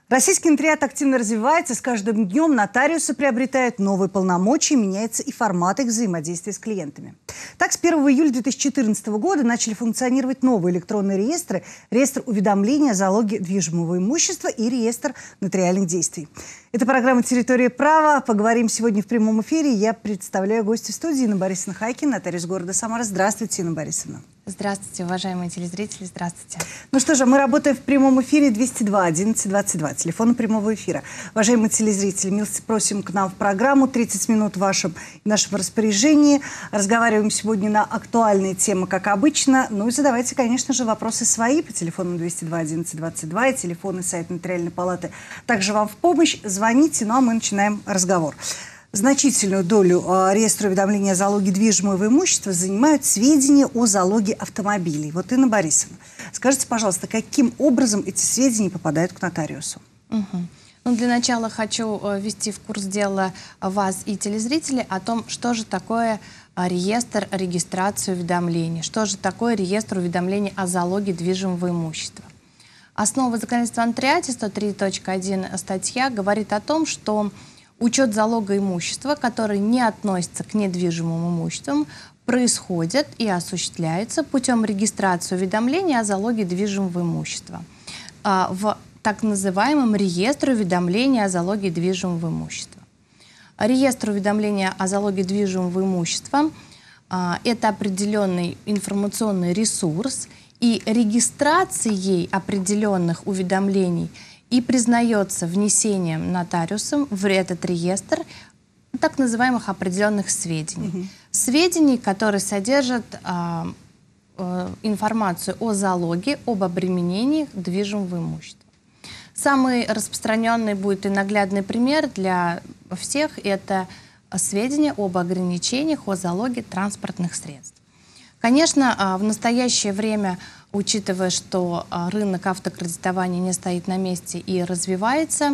Российский нотариат активно развивается. С каждым днем нотариусы приобретают новые полномочия, меняется и формат их взаимодействия с клиентами. Так, с 1 июля 2014 года начали функционировать новые электронные реестры. Реестр уведомления о залоге движимого имущества и реестр нотариальных действий. Это программа «Территория права». Поговорим сегодня в прямом эфире. Я представляю гостя студии Инна Борисовна Хайкина, нотариус города Самара. Здравствуйте, Инна Борисовна. Здравствуйте, уважаемые телезрители, здравствуйте. Ну что же, мы работаем в прямом эфире 202 11 22, телефон прямого эфира. Уважаемые телезрители, милости просим к нам в программу, 30 минут в вашем и нашем распоряжении. Разговариваем сегодня на актуальные темы, как обычно. Ну и задавайте, конечно же, вопросы свои по телефону 202 11 22 и телефоны сайта Нотариальной палаты. Также вам в помощь. Звоните, ну а мы начинаем разговор. Значительную долю реестра уведомления о залоге движимого имущества занимают сведения о залоге автомобилей. Вот, Инна Борисовна, скажите, пожалуйста, каким образом эти сведения попадают к нотариусу? Ну, для начала хочу ввести в курс дела вас и телезрителей о том, что же такое реестр регистрации уведомлений, что же такое реестр уведомлений о залоге движимого имущества. Основа законодательства о нотариате 103.1 статья говорит о том, что учет залога имущества, который не относится к недвижимым имуществам, происходит и осуществляется путем регистрации уведомления о залоге движимого имущества в так называемом реестре уведомления о залоге движимого имущества. Реестр уведомления о залоге движимого имущества – это определенный информационный ресурс, и регистрацией определенных уведомлений и признается внесением нотариусом в этот реестр так называемых определенных сведений. Сведений, которые содержат информацию о залоге, об обременении движимого имущества. Самый распространенный будет и наглядный пример для всех – это сведения об ограничениях о залоге транспортных средств. Конечно, в настоящее время, учитывая, что рынок автокредитования не стоит на месте и развивается,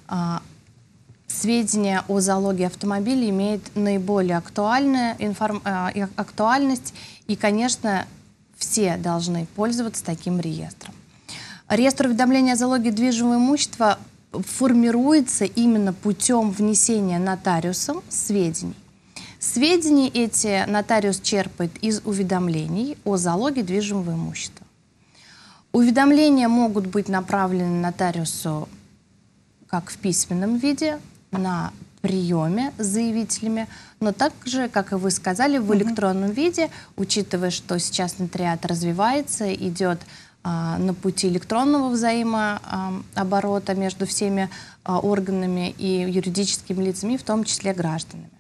сведения о залоге автомобиля имеют наиболее актуальность, и, конечно, все должны пользоваться таким реестром. Реестр уведомления о залоге движимого имущества формируется именно путем внесения нотариусом сведений. Сведения эти нотариус черпает из уведомлений о залоге движимого имущества. Уведомления могут быть направлены нотариусу как в письменном виде, на приеме с заявителями, но также, как и вы сказали, в электронном виде, учитывая, что сейчас нотариат развивается, идет на пути электронного взаимооборота между всеми органами и юридическими лицами, в том числе гражданами.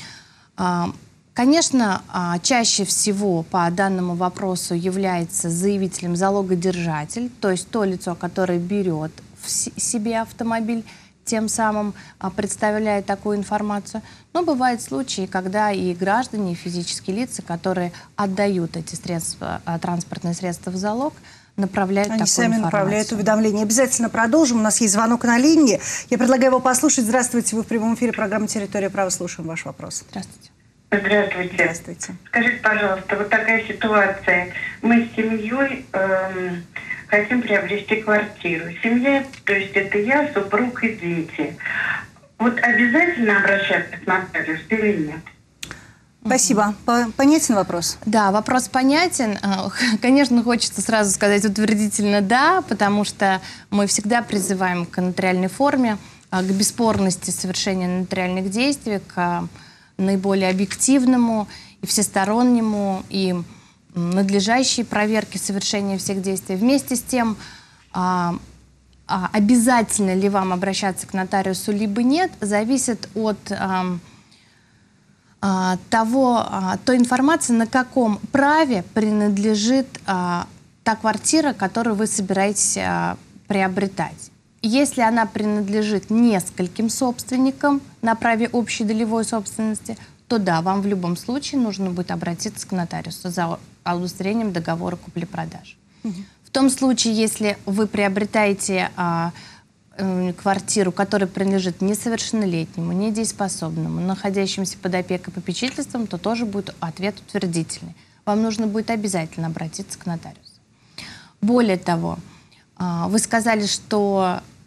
Конечно, чаще всего по данному вопросу является заявителем залогодержатель, то есть то лицо, которое берет в себе автомобиль, тем самым представляет такую информацию. Но бывают случаи, когда и граждане, и физические лица, которые отдают эти средства, транспортные средства в залог, направляют такую информацию. Они сами направляют уведомления. Обязательно продолжим. У нас есть звонок на линии. Я предлагаю его послушать. Здравствуйте, вы в прямом эфире программы «Территория права». Слушаем ваш вопрос. Здравствуйте. Здравствуйте. Здравствуйте. Скажите, пожалуйста, вот такая ситуация. Мы с семьей хотим приобрести квартиру. Семья, то есть это я, супруг и дети. Вот обязательно обращаться к нотариусу или нет? Спасибо. Понятен вопрос? Да, вопрос понятен. Конечно, хочется сразу сказать утвердительно «да», потому что мы всегда призываем к нотариальной форме, к бесспорности совершения нотариальных действий, к наиболее объективному и всестороннему и надлежащей проверке совершения всех действий. Вместе с тем, обязательно ли вам обращаться к нотариусу, либо нет, зависит от той информации, на каком праве принадлежит та квартира, которую вы собираетесь приобретать. Если она принадлежит нескольким собственникам на праве общей долевой собственности, то да, вам в любом случае нужно будет обратиться к нотариусу за удостоверением договора купли-продажи. В том случае, если вы приобретаете квартиру, которая принадлежит несовершеннолетнему, недееспособному, находящемуся под опекой и попечительством, то тоже будет ответ утвердительный. Вам нужно будет обязательно обратиться к нотариусу. Более того, вы сказали, что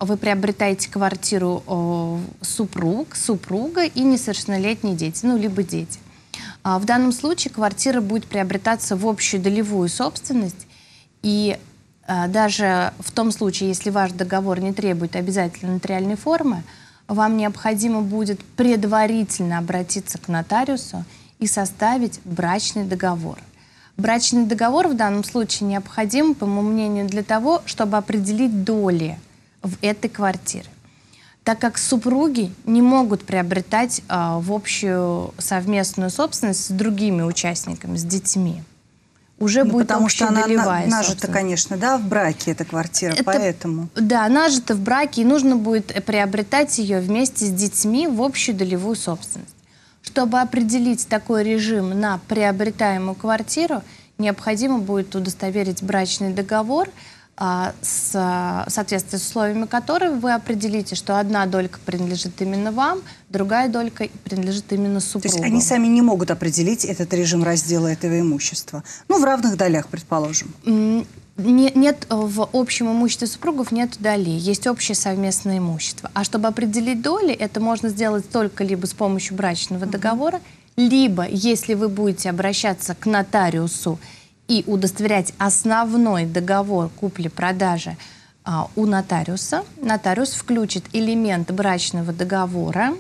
вы приобретаете квартиру супруг, супруга и несовершеннолетние дети, ну, либо дети. В данном случае квартира будет приобретаться в общую долевую собственность, и даже в том случае, если ваш договор не требует обязательно нотариальной формы, вам необходимо будет предварительно обратиться к нотариусу и составить брачный договор. Брачный договор в данном случае необходим, по моему мнению, для того, чтобы определить доли в этой квартире. Так как супруги не могут приобретать в общую совместную собственность с другими участниками, с детьми. Уже будет потому что она долевая нажита, конечно, да, в браке эта квартира, поэтому. Да, нажита в браке, и нужно будет приобретать ее вместе с детьми в общую долевую собственность. Чтобы определить такой режим на приобретаемую квартиру, необходимо будет удостоверить брачный договор, в соответствии с условиями которого вы определите, что одна долька принадлежит именно вам, другая долька принадлежит именно супругу. То есть они сами не могут определить этот режим раздела этого имущества? Ну, в равных долях, предположим. Нет, в общем имуществе супругов нет долей, есть общее совместное имущество. А чтобы определить доли, это можно сделать только либо с помощью брачного договора, либо, если вы будете обращаться к нотариусу и удостоверять основной договор купли-продажи у нотариуса, нотариус включит элемент брачного договора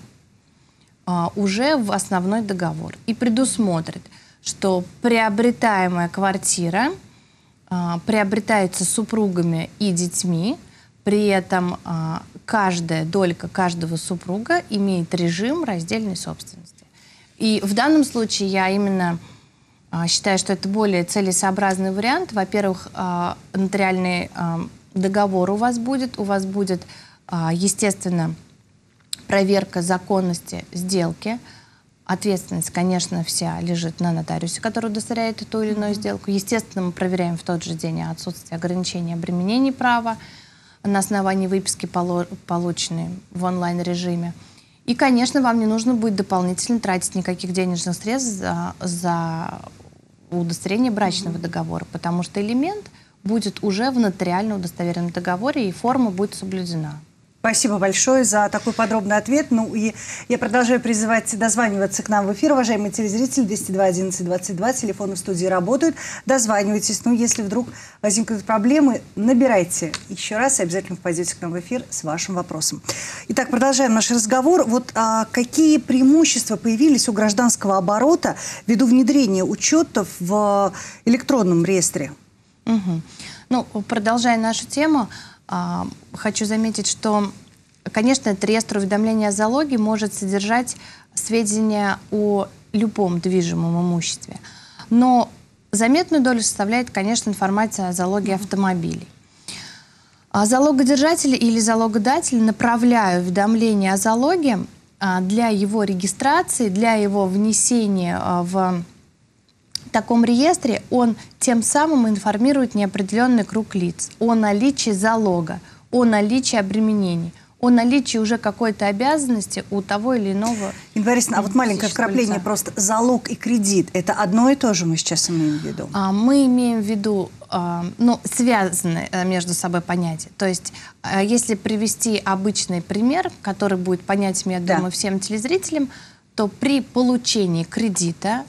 уже в основной договор и предусмотрит, что приобретаемая квартира приобретается супругами и детьми, при этом каждая долька каждого супруга имеет режим раздельной собственности. И в данном случае я именно считаю, что это более целесообразный вариант. Во-первых, нотариальный договор у вас будет, естественно, проверка законности сделки. Ответственность, конечно, вся лежит на нотариусе, который удостоверяет эту или иную сделку. Естественно, мы проверяем в тот же день отсутствие ограничений, обременений права на основании выписки, полученной в онлайн-режиме. И, конечно, вам не нужно будет дополнительно тратить никаких денежных средств за удостоверение брачного договора, потому что элемент будет уже в нотариально удостоверенном договоре, и форма будет соблюдена. Спасибо большое за такой подробный ответ. Ну и я продолжаю призывать дозваниваться к нам в эфир. Уважаемые телезрители, 202 11 22, телефоны в студии работают. Дозванивайтесь. Ну, если вдруг возникнут проблемы, набирайте еще раз и обязательно попадете к нам в эфир с вашим вопросом. Итак, продолжаем наш разговор. Вот какие преимущества появились у гражданского оборота ввиду внедрения учетов в электронном реестре? Ну, продолжая нашу тему, хочу заметить, что, конечно, этот реестр уведомления о залоге может содержать сведения о любом движимом имуществе. Но заметную долю составляет, конечно, информация о залоге автомобилей. Залогодержатели или залогодатели направляют уведомление о залоге для его регистрации, для его внесения в таком реестре. Он тем самым информирует неопределенный круг лиц о наличии залога, о наличии обременений, о наличии уже какой-то обязанности у того или иного. Инна Борисовна, а вот маленькое вкрапление, лица. просто залог и кредит, это одно и то же мы сейчас имеем в виду? Мы имеем в виду, ну, связанные между собой понятия. То есть, если привести обычный пример, который будет понятен, я думаю, всем телезрителям, то при получении кредита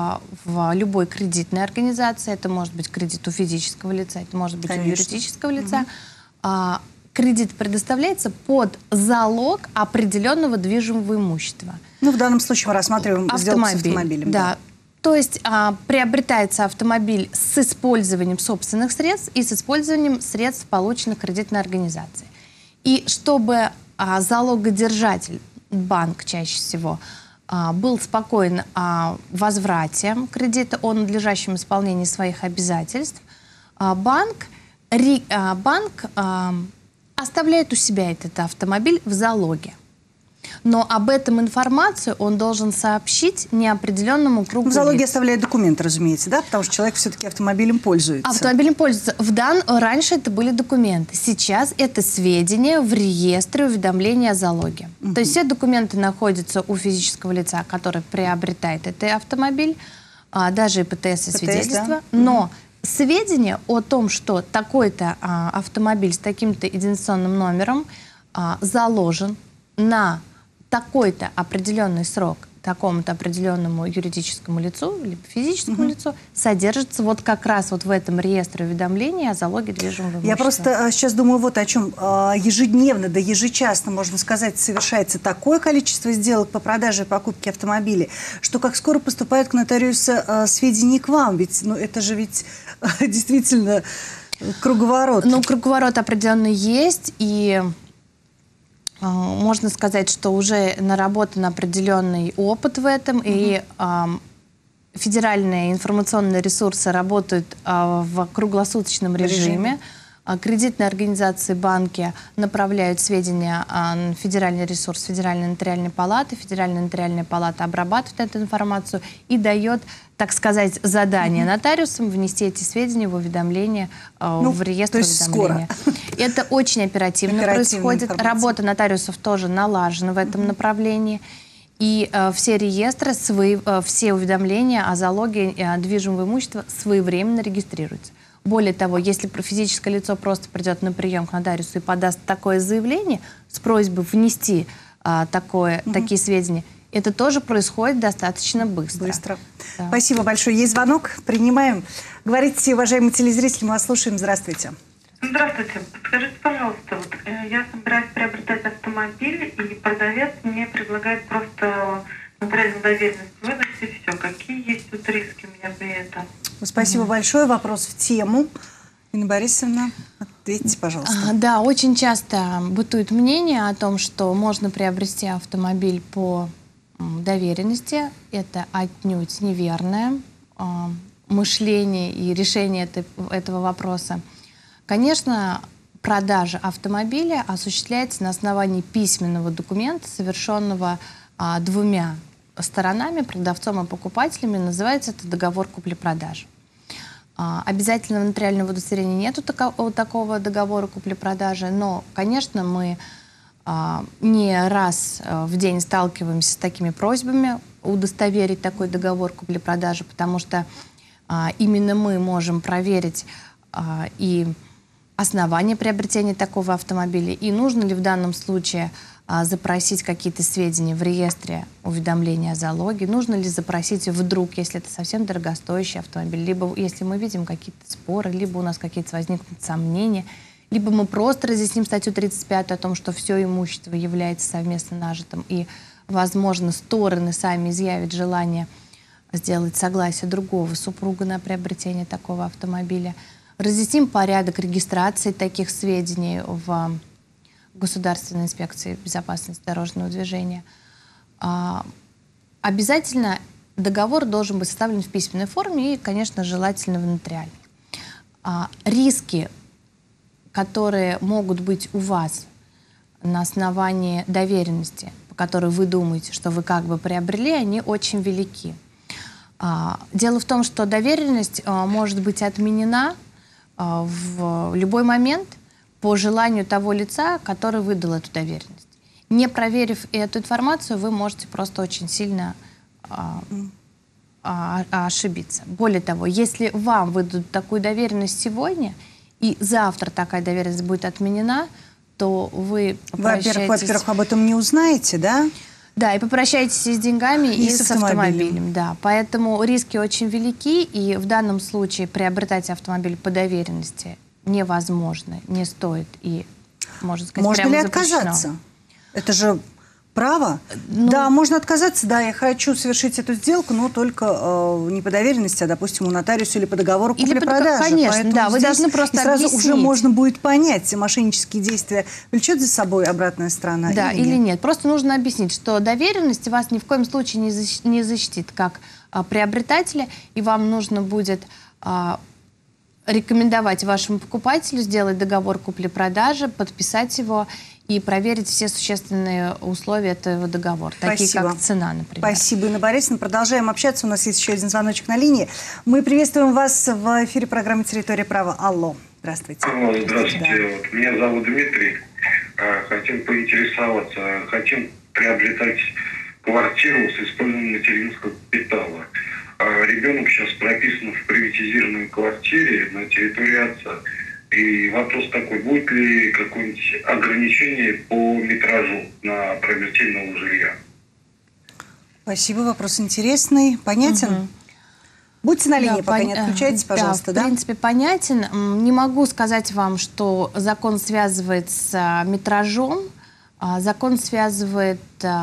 в любой кредитной организации, это может быть кредит у физического лица, это может быть у юридического лица, кредит предоставляется под залог определенного движимого имущества. Ну, в данном случае мы рассматриваем сделку с автомобилем. Да. То есть приобретается автомобиль с использованием собственных средств и с использованием средств, полученных кредитной организацией. И чтобы залогодержатель, банк чаще всего, был спокоен о возврате кредита, о надлежащем исполнении своих обязательств, банк оставляет у себя этот автомобиль в залоге. Но об этом информацию он должен сообщить неопределенному кругу лиц. В залоге оставляет документы, разумеется, да? Потому что человек все-таки автомобилем пользуется. Автомобилем пользуется. Раньше это были документы. Сейчас это сведения в реестре уведомления о залоге. То есть все документы находятся у физического лица, который приобретает этот автомобиль, даже ИПТС и свидетельства. Да? Но сведения о том, что такой-то автомобиль с таким-то идентификационным номером заложен на такой-то определенный срок такому-то определенному юридическому лицу, либо физическому лицу, содержится вот как раз вот в этом реестре уведомлений о залоге движимого имущества. Я просто сейчас думаю вот о чем. Ежедневно, да ежечасно, можно сказать, совершается такое количество сделок по продаже и покупке автомобилей, что как скоро поступают к нотариусу сведения к вам. Ведь, ну, это же ведь действительно круговорот. Ну, круговорот определенный есть, и можно сказать, что уже наработан определенный опыт в этом, и федеральные информационные ресурсы работают в круглосуточном режиме. Кредитные организации, банки направляют сведения на федеральный ресурс Федеральной нотариальной палаты. Федеральная нотариальная палата обрабатывает эту информацию и дает, так сказать, задание нотариусам внести эти сведения в уведомление, в реестр уведомления. Это очень оперативно происходит. Работа нотариусов тоже налажена в этом направлении. И все реестры, все уведомления о залоге движимого имущества своевременно регистрируются. Более того, если физическое лицо просто придет на прием к нотариусу и подаст такое заявление с просьбой внести такие сведения, это тоже происходит достаточно быстро. Да. Спасибо большое. Есть звонок. Принимаем. Говорите, уважаемые телезрители, мы вас слушаем. Здравствуйте. Здравствуйте. Подскажите, пожалуйста, вот, я собираюсь приобретать автомобиль, и продавец мне предлагает просто нотариальную доверенность выдать и все. Какие есть тут риски у меня при этом? Спасибо большое. Вопрос в тему. Инна Борисовна, ответьте, пожалуйста. Да, очень часто бытует мнение о том, что можно приобрести автомобиль по доверенности. Это отнюдь неверное мышление и решение этого вопроса. Конечно, продажа автомобиля осуществляется на основании письменного документа, совершенного двумя сторонами, продавцом и покупателями. Называется это договор купли-продажи. Обязательного нотариального удостоверения нету такого договора купли-продажи, но, конечно, мы не раз в день сталкиваемся с такими просьбами удостоверить такой договор купли-продажи, потому что именно мы можем проверить и основание приобретения такого автомобиля, и нужно ли в данном случае запросить какие-то сведения в реестре уведомления о залоге, нужно ли запросить вдруг, если это совсем дорогостоящий автомобиль, либо если мы видим какие-то споры, либо у нас какие-то возникнут сомнения, либо мы просто разъясним статью 35 о том, что все имущество является совместно нажитым, и, возможно, стороны сами изъявят желание сделать согласие другого супруга на приобретение такого автомобиля. Разъясним порядок регистрации таких сведений в Государственной инспекции безопасности дорожного движения. Обязательно договор должен быть составлен в письменной форме и, конечно, желательно в нотариальной. Риски, которые могут быть у вас на основании доверенности, по которой вы думаете, что вы как бы приобрели, они очень велики. Дело в том, что доверенность может быть отменена в любой момент по желанию того лица, который выдал эту доверенность. Не проверив эту информацию, вы можете просто очень сильно ошибиться. Более того, если вам выдадут такую доверенность сегодня, и завтра такая доверенность будет отменена, то вы попрощаетесь... Во-первых, об этом не узнаете, да? Да, и попрощаетесь и с деньгами, и с автомобилем. Да. Поэтому риски очень велики, и в данном случае приобретать автомобиль по доверенности невозможно, не стоит, и, можно сказать, можно прямо ли запрещено. отказаться? Это же право. Да, можно отказаться, да, я хочу совершить эту сделку, но только не по доверенности, а, допустим, у нотариуса или по договору купли-продажи. Конечно, поэтому да, вы должны просто сразу объяснить. уже можно будет понять, мошеннические действия влечет за собой обратная сторона, да, или нет. Просто нужно объяснить, что доверенность вас ни в коем случае не защитит как приобретателя, и вам нужно будет рекомендовать вашему покупателю сделать договор купли-продажи, подписать его и проверить все существенные условия этого договора, такие как цена, например. Спасибо, Инна Борисовна. Продолжаем общаться. У нас есть еще один звоночек на линии. Мы приветствуем вас в эфире программы «Территория права». Алло, здравствуйте. Алло, здравствуйте. Да. Меня зовут Дмитрий. Хотим поинтересоваться. Хотим приобретать квартиру с использованием материнского капитала. Ребенок сейчас прописан в приватизированной квартире на территории отца. И вопрос такой, будет ли какое-нибудь ограничение по метражу на приобретение нового жилья? Спасибо, вопрос интересный, понятен? Будьте на линии, пока не отключайтесь, пожалуйста. Да, в принципе, понятен. Не могу сказать вам, что закон связывает с метражом. Закон связывает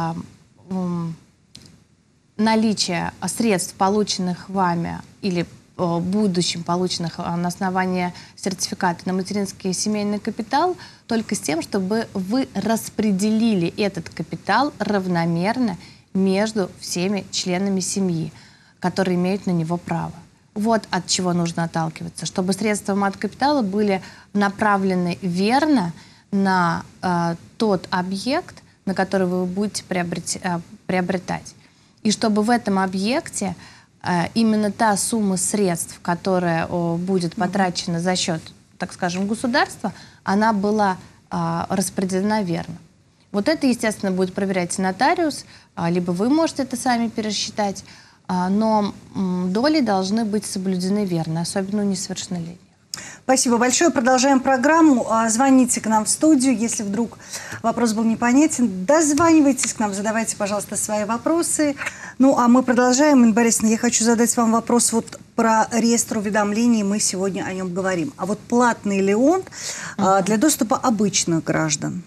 наличие средств, полученных вами или в будущем полученных на основании сертификата на материнский и семейный капитал, только с тем, чтобы вы распределили этот капитал равномерно между всеми членами семьи, которые имеют на него право. Вот от чего нужно отталкиваться, чтобы средства мат-капитала были направлены верно на тот объект, на который вы будете приобретать. И чтобы в этом объекте именно та сумма средств, которая будет потрачена за счет, так скажем, государства, она была распределена верно. Вот это, естественно, будет проверять нотариус, либо вы можете это сами пересчитать, но доли должны быть соблюдены верно, особенно у несовершеннолетних. Спасибо большое. Продолжаем программу. Звоните к нам в студию, если вдруг вопрос был непонятен. Дозванивайтесь к нам, задавайте, пожалуйста, свои вопросы. Ну, а мы продолжаем. Инна Борисовна, я хочу задать вам вопрос вот про реестр уведомлений. Мы сегодня о нем говорим. А вот платный ли он для доступа обычных граждан?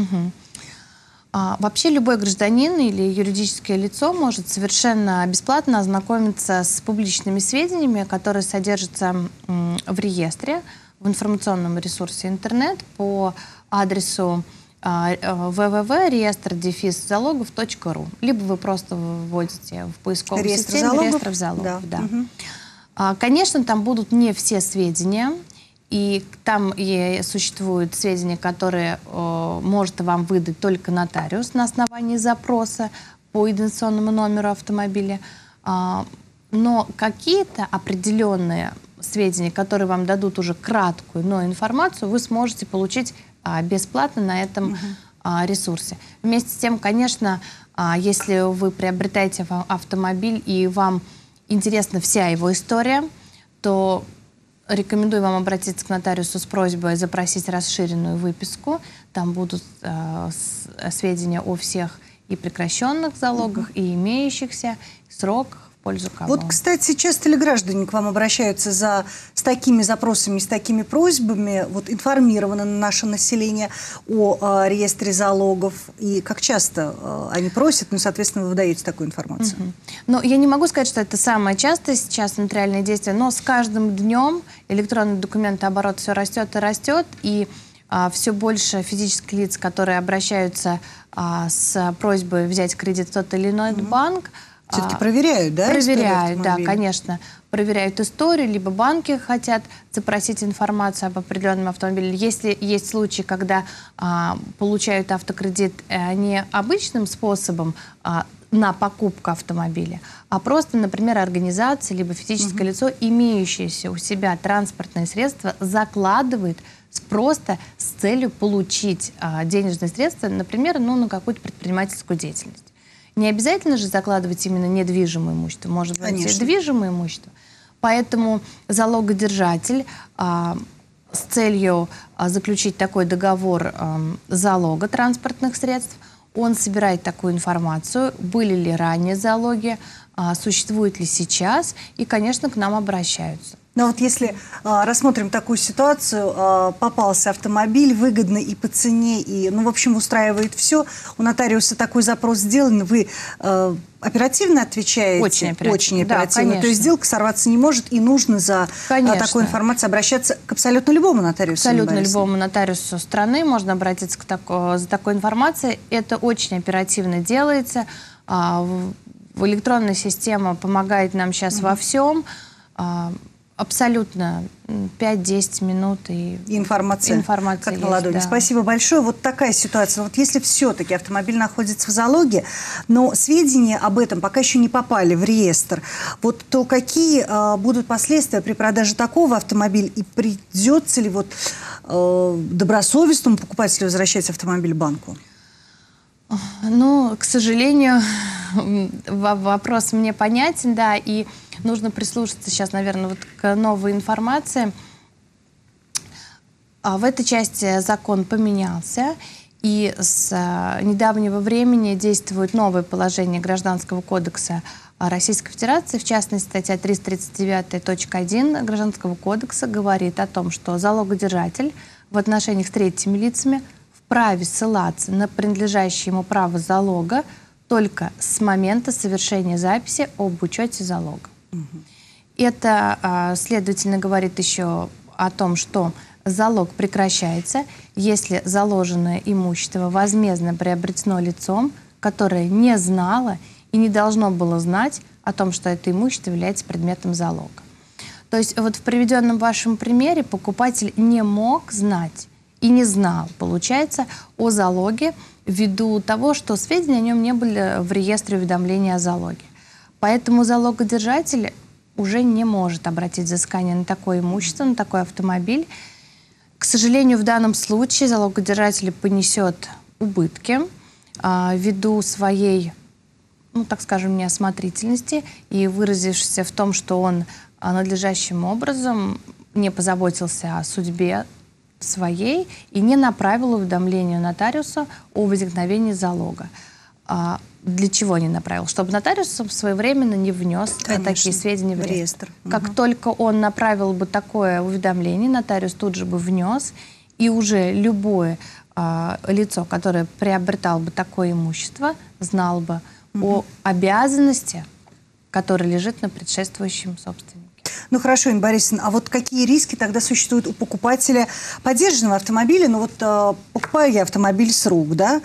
Вообще любой гражданин или юридическое лицо может совершенно бесплатно ознакомиться с публичными сведениями, которые содержатся в реестре, в информационном ресурсе интернет по адресу www.реестр-залогов.ру. Либо вы просто вводите в поисковую систему реестр залогов. Да. Конечно, там будут не все сведения. И там существуют сведения, которые может вам выдать только нотариус на основании запроса по идентификационному номеру автомобиля. Но какие-то определенные сведения, которые вам дадут уже краткую, но информацию, вы сможете получить бесплатно на этом ресурсе. Вместе с тем, конечно, если вы приобретаете автомобиль и вам интересна вся его история, то рекомендую вам обратиться к нотариусу с просьбой запросить расширенную выписку. Там будут сведения о всех и прекращенных залогах, и имеющихся, сроках, в пользу кого. Вот, кстати, часто ли граждане к вам обращаются с такими запросами, с такими просьбами? Вот информировано наше население о реестре залогов? И как часто они просят, ну, соответственно, вы выдаете такую информацию? Ну, я не могу сказать, что это самое частое сейчас нотариальное действие, но с каждым днем электронный документооборот все растет и растет, и все больше физических лиц, которые обращаются с просьбой взять кредит в тот или иной банк. Все-таки проверяют, да? Проверяют, да, конечно. Проверяют историю, либо банки хотят запросить информацию об определенном автомобиле. Если есть случаи, когда получают автокредит не обычным способом на покупку автомобиля, а просто, например, организация, либо физическое лицо, имеющееся у себя транспортные средства, закладывает просто с целью получить денежные средства, например, на какую-то предпринимательскую деятельность. Не обязательно же закладывать именно недвижимое имущество, может быть, и движимое имущество. Поэтому залогодержатель с целью заключить такой договор залога транспортных средств, он собирает такую информацию, были ли ранее залоги, существуют ли сейчас, и, конечно, к нам обращаются. Но вот если рассмотрим такую ситуацию, попался автомобиль, выгодно и по цене, и, в общем, устраивает все, у нотариуса такой запрос сделан, вы оперативно отвечаете? Очень оперативно. Очень оперативно. Да, то есть сделка сорваться не может, и нужно за такой информацией обращаться к абсолютно любому нотариусу? Абсолютно любому нотариусу страны можно обратиться за такой информацией. Это очень оперативно делается. Электронная система помогает нам сейчас во всем. Абсолютно 5-10 минут и информация как на ладони. Да. Спасибо большое. Вот такая ситуация. Вот если все-таки автомобиль находится в залоге, но сведения об этом пока еще не попали в реестр, вот то какие будут последствия при продаже такого автомобиля и придется ли добросовестному покупателю возвращать автомобиль банку? Ну, к сожалению, вопрос мне понятен, да, и нужно прислушаться сейчас, наверное, вот к новой информации. В этой части закон поменялся, и с недавнего времени действует новое положение Гражданского кодекса Российской Федерации. В частности, статья 339.1 Гражданского кодекса говорит о том, что залогодержатель в отношениях с третьими лицами вправе ссылаться на принадлежащее ему право залога только с момента совершения записи об учете залога. Это, следовательно, говорит еще о том, что залог прекращается, если заложенное имущество возмездно приобретено лицом, которое не знало и не должно было знать о том, что это имущество является предметом залога. То есть вот в приведенном вашем примере покупатель не мог знать и не знал, получается, о залоге ввиду того, что сведения о нем не были в реестре уведомления о залоге. Поэтому залогодержатель уже не может обратить взыскание на такое имущество, на такой автомобиль. К сожалению, в данном случае залогодержатель понесет убытки ввиду своей, ну, так скажем, неосмотрительности и выразившись в том, что он надлежащим образом не позаботился о судьбе своей и не направил уведомление нотариусу о возникновении залога. Для чего не направил? Чтобы нотариус своевременно не внес такие сведения в реестр. Как только он направил бы такое уведомление, нотариус тут же бы внес, и уже любое лицо, которое приобретало бы такое имущество, знал бы о обязанности, которая лежит на предшествующем собственнике. Ну хорошо, Инна Борисовна, а вот какие риски тогда существуют у покупателя подержанного автомобиля? Ну вот покупаю я автомобиль с рук, да,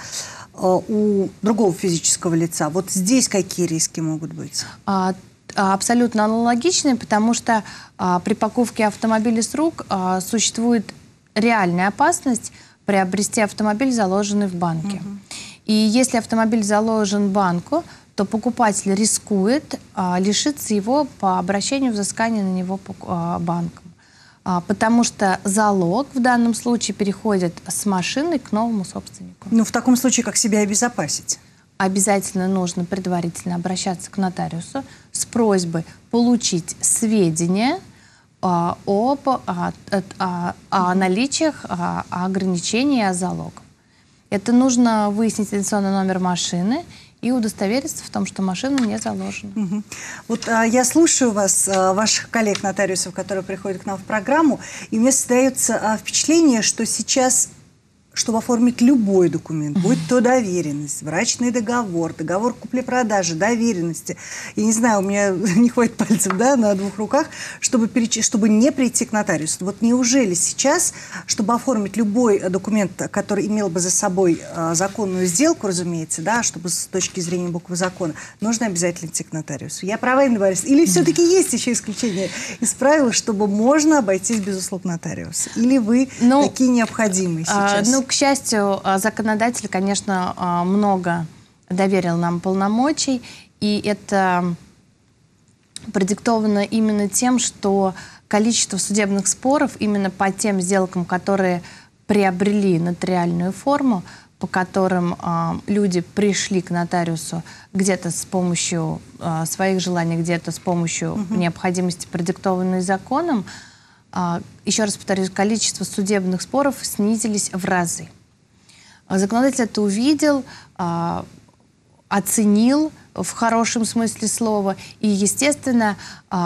у другого физического лица. Вот здесь какие риски могут быть? Абсолютно аналогичные, потому что при покупке автомобиля с рук существует реальная опасность приобрести автомобиль, заложенный в банке. И если автомобиль заложен в банку, то покупатель рискует лишиться его по обращению взыскания на него банком. Потому что залог в данном случае переходит с машины к новому собственнику. Ну, в таком случае, как себя обезопасить? Обязательно нужно предварительно обращаться к нотариусу с просьбой получить сведения о наличиях ограничений о залогах. Это нужно выяснить лицензионный номер машины и удостовериться в том, что машина не заложена. Вот я слушаю вас, ваших коллег-нотариусов, которые приходят к нам в программу, и мне создается впечатление, что сейчас, чтобы оформить любой документ, будь то доверенность, брачный договор, договор купли-продажи, доверенности, я не знаю, у меня не хватит пальцев, да, на двух руках, чтобы не прийти к нотариусу. Вот неужели сейчас, чтобы оформить любой документ, который имел бы за собой законную сделку, разумеется, да, чтобы с точки зрения буквы закона, нужно обязательно идти к нотариусу? Я права, Инна Борисовна? Или все-таки есть еще исключения из правил, чтобы можно обойтись без услуг нотариуса? Или вы такие необходимые сейчас? К счастью, законодатель, конечно, много доверил нам полномочий, и это продиктовано именно тем, что количество судебных споров именно по тем сделкам, которые приобрели нотариальную форму, по которым люди пришли к нотариусу где-то с помощью своих желаний, где-то с помощью необходимости, продиктованной законом, еще раз повторюсь, количество судебных споров снизились в разы. Законодатель это увидел, оценил в хорошем смысле слова, и, естественно,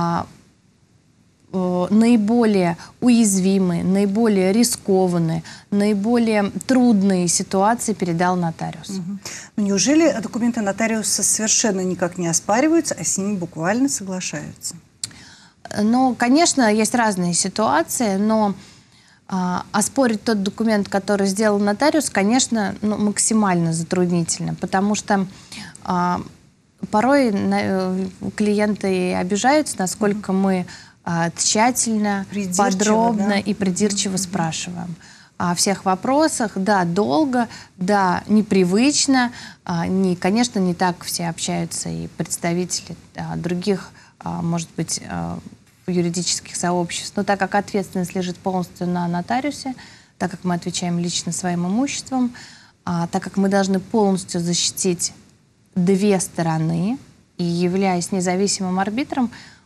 наиболее уязвимые, наиболее рискованные, наиболее трудные ситуации передал нотариусу. Но неужели документы нотариуса совершенно никак не оспариваются, а с ними буквально соглашаются? Ну, конечно, есть разные ситуации, но оспорить тот документ, который сделал нотариус, конечно, максимально затруднительно, потому что порой клиенты обижаются, насколько мы тщательно, подробно и придирчиво спрашиваем о всех вопросах. Да, долго, да, непривычно. Конечно, не так все общаются и представители других, может быть, юридических сообществ. Но так как ответственность лежит полностью на нотариусе, так как мы отвечаем лично своим имуществом, так как мы должны полностью защитить две стороны, и являясь независимым арбитром,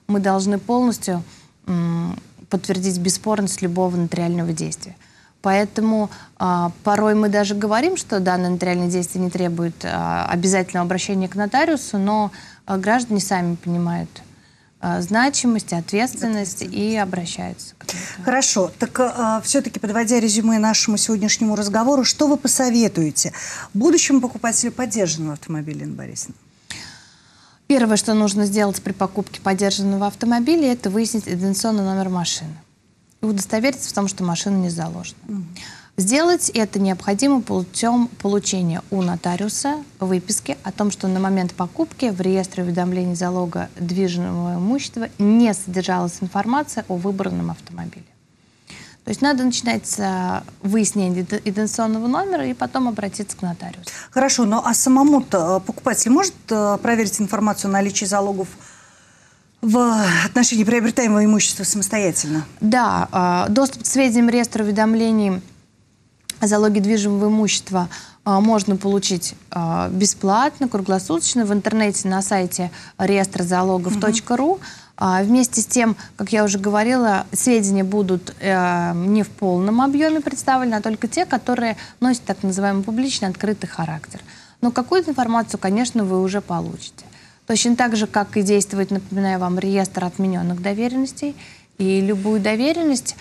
мы должны полностью подтвердить бесспорность любого нотариального действия. Поэтому порой мы даже говорим, что данное нотариальное действие не требует обязательного обращения к нотариусу, но граждане сами понимают значимость, ответственность и обращаются к нему. Хорошо. Так все-таки, подводя резюме нашему сегодняшнему разговору, что вы посоветуете будущему покупателю подержанного автомобиля, Инна Борисовна? Первое, что нужно сделать при покупке подержанного автомобиля, это выяснить идентификационный номер машины и удостовериться в том, что машина не заложена. Сделать это необходимо путем получения у нотариуса выписки о том, что на момент покупки в реестре уведомлений залога движимого имущества не содержалась информация о выбранном автомобиле. То есть надо начинать с выяснения идентификационного номера и потом обратиться к нотариусу. Хорошо, но а самому-то покупатель может проверить информацию о наличии залогов в отношении приобретаемого имущества самостоятельно? Да, доступ к сведениям реестра уведомлений о залоге движимого имущества можно получить бесплатно, круглосуточно в интернете на сайте реестрзалогов.ру. Вместе с тем, как я уже говорила, сведения будут не в полном объеме представлены, а только те, которые носят так называемый публичный открытый характер. Но какую-то информацию, конечно, вы уже получите. Точно так же, как и действует, напоминаю вам, реестр отмененных доверенностей. И любую доверенность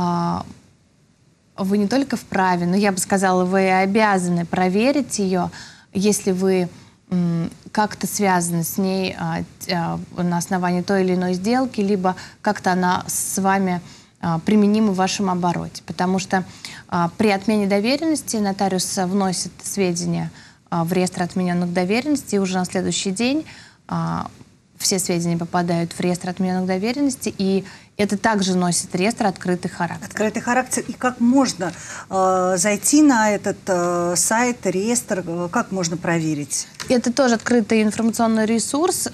вы не только вправе, но я бы сказала, вы и обязаны проверить ее, если вы как-то связаны с ней на основании той или иной сделки, либо как-то она с вами применима в вашем обороте. Потому что при отмене доверенности нотариус вносит сведения в реестр отмененных доверенностей, и уже на следующий день все сведения попадают в реестр отмененных доверенностей, и это также носит реестр открытый характер. Открытый характер. И как можно зайти на этот сайт, реестр, как можно проверить? Это тоже открытый информационный ресурс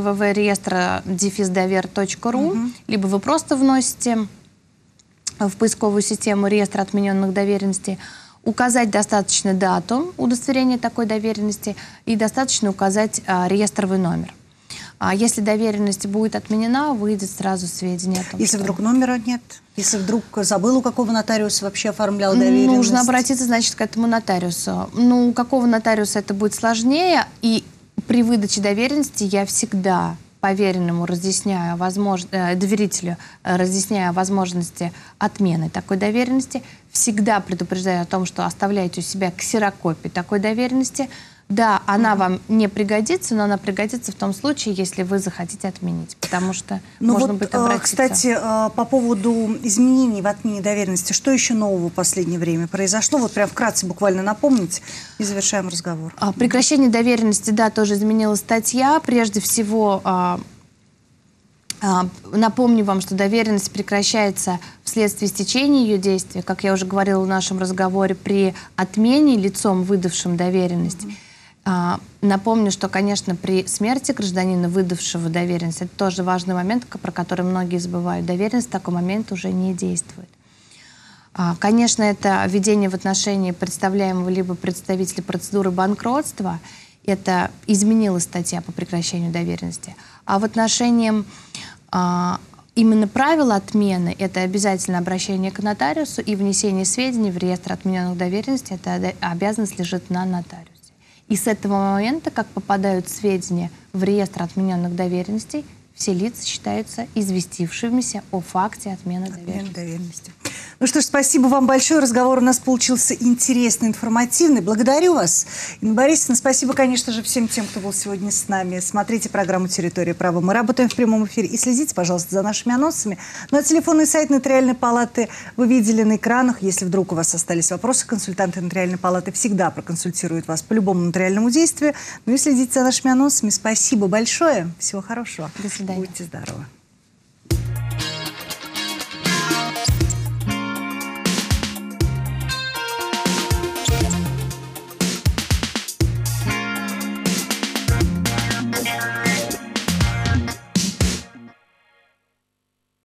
www.реестр-довер.ру, либо вы просто вносите в поисковую систему реестр отмененных доверенностей. Указать достаточно дату удостоверения такой доверенности и достаточно указать реестровый номер. Если доверенность будет отменена, выйдет сразу сведения о том, если вдруг номера нет? Если вдруг забыл, у какого нотариуса вообще оформлял доверенность? Нужно обратиться, значит, к этому нотариусу. Ну, у какого нотариуса это будет сложнее, и при выдаче доверенности я всегда поверенному разъясняю, доверителю разъясняю возможности отмены такой доверенности, всегда предупреждаю о том, что оставляйте у себя ксерокопию такой доверенности. Да, она вам не пригодится, но она пригодится в том случае, если вы захотите отменить, потому что можно будет обратиться. Кстати, по поводу изменений в отмене доверенности, что еще нового в последнее время произошло? Вот прям вкратце буквально напомнить и завершаем разговор. Прекращение доверенности, да, тоже изменилась статья. Прежде всего, напомню вам, что доверенность прекращается вследствие истечения ее действия, как я уже говорила в нашем разговоре, при отмене лицом, выдавшим доверенность. Напомню, что, конечно, при смерти гражданина, выдавшего доверенность, это тоже важный момент, про который многие забывают. Доверенность в такой момент уже не действует. Конечно, это введение в отношении представляемого либо представителя процедуры банкротства, это изменилась статья по прекращению доверенности. А в отношении именно правила отмены, это обязательно обращение к нотариусу и внесение сведений в реестр отмененных доверенностей, эта обязанность лежит на нотариусе. И с этого момента, как попадают сведения в реестр отмененных доверенностей, все лица считаются известившимися о факте отмены доверенности. Ну что ж, спасибо вам большое. Разговор у нас получился интересный, информативный. Благодарю вас, Инна Борисовна. Спасибо, конечно же, всем тем, кто был сегодня с нами. Смотрите программу «Территория права». Мы работаем в прямом эфире. И следите, пожалуйста, за нашими анонсами. Ну а телефонный сайт Нотариальной палаты вы видели на экранах. Если вдруг у вас остались вопросы, консультанты Нотариальной палаты всегда проконсультируют вас по любому нотариальному действию. Ну и следите за нашими анонсами. Спасибо большое. Всего хорошего. До свидания. Будьте здоровы.